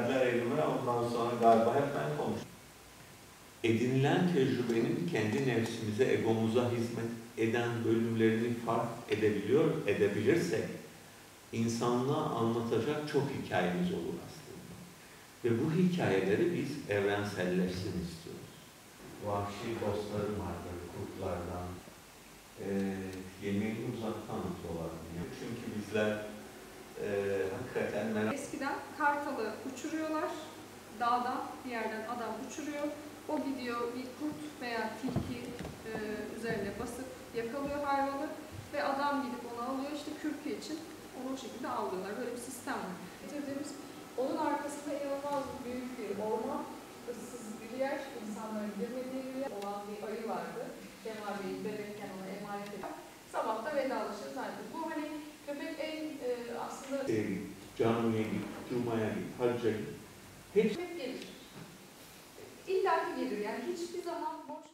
verdiler elime, ondan sonra galiba hep ben konuştum. Edinilen tecrübenin kendi nefsimize, egomuza hizmet eden bölümlerini fark edebilirsek, insanlığa anlatacak çok hikayemiz olur aslında. Ve bu hikayeleri biz evrenselleşsin istiyoruz. Vahşi dostlarım vardır, kurtlardan. Yemeğini uzaktan atıyorlar. Çünkü bizler hakikaten merak... Eskiden kartalı uçuruyorlar, dağdan bir yerden adam uçuruyor. O gidiyor bir kurt veya tilki üzerine basıp yakalıyor hayvanı ve adam gidip onu alıyor işte kürkü için onu o şekilde avlıyorlar. Böyle bir sistem var. Getirdiğimiz onun arkasında inanılmaz büyük bir orman, ıssız bir yer, insanların girmediği bir yer olan bir ayı vardı. Kemal Bey'in bebekken ona emanet ediyor. Sabah da vedalaşır zaten. Bu hani köpek en aslında... Camiye git, Cuma'ya git, hacca git. Hep gelir. İlla ki gelir yani hiçbir zaman boş